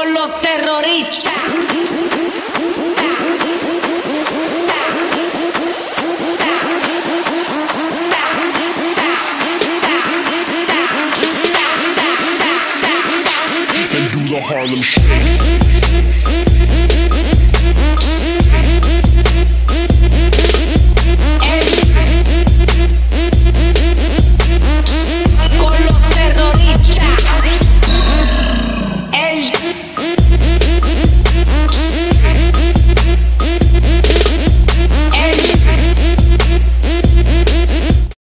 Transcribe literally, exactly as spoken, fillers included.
con los terroristas. And do the Harlem Shake.